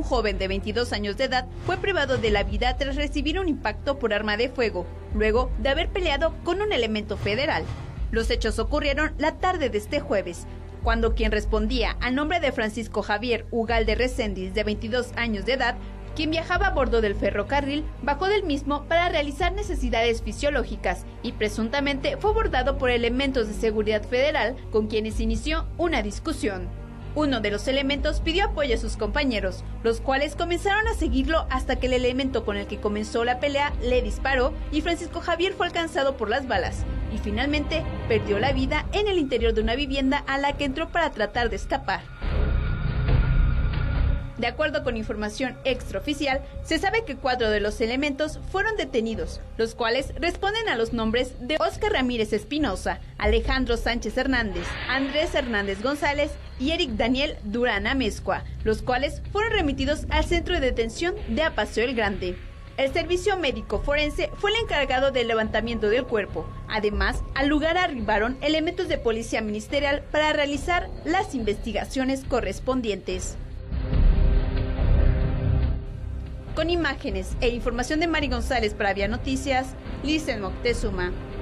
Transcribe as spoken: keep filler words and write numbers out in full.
joven de veintidós años de edad fue privado de la vida tras recibir un impacto por arma de fuego, luego de haber peleado con un elemento federal. Los hechos ocurrieron la tarde de este jueves, cuando quien respondía al nombre de Francisco Javier Ugalde Reséndiz, de veintidós años de edad, quien viajaba a bordo del ferrocarril, bajó del mismo para realizar necesidades fisiológicas y presuntamente fue abordado por elementos de seguridad federal con quienes inició una discusión. Uno de los elementos pidió apoyo a sus compañeros, los cuales comenzaron a seguirlo hasta que el elemento con el que comenzó la pelea le disparó y Francisco Javier fue alcanzado por las balas y finalmente perdió la vida en el interior de una vivienda a la que entró para tratar de escapar. De acuerdo con información extraoficial, se sabe que cuatro de los elementos fueron detenidos, los cuales responden a los nombres de Óscar Ramírez Espinosa, Alejandro Sánchez Hernández, Andrés Hernández González y Eric Daniel Durán Amezcua, los cuales fueron remitidos al centro de detención de Apaseo el Grande. El servicio médico forense fue el encargado del levantamiento del cuerpo. Además, al lugar arribaron elementos de policía ministerial para realizar las investigaciones correspondientes. Con imágenes e información de Mari González para Vía Noticias, Listen Moctezuma.